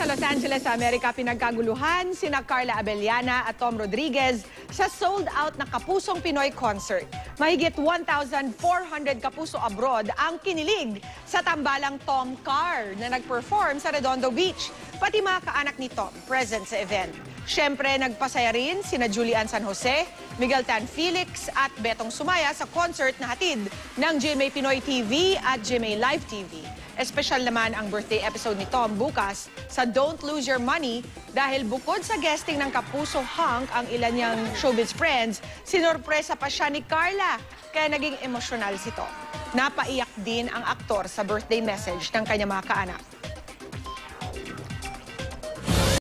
sa Los Angeles, sa Amerika, pinagkaguluhan sina Carla Abellana at Tom Rodriguez sa sold-out na Kapusong Pinoy concert. Mahigit 1,400 Kapuso abroad ang kinilig sa tambalang Tom Car na nag-perform sa Redondo Beach. Pati mga kaanak ni Tom present sa event. Siyempre, nagpasaya rin sina Julian San Jose, Miguel Tan Felix at Betong Sumaya sa concert na hatid ng GMA Pinoy TV at GMA Live TV. Espesyal naman ang birthday episode ni Tom bukas sa Don't Lose Your Money dahil bukod sa guesting ng Kapuso Hunk ang ilan niyang showbiz friends, sinorpresa pa siya ni Carla kaya naging emosyonal si Tom. Napaiyak din ang aktor sa birthday message ng kanyang mga kaanak.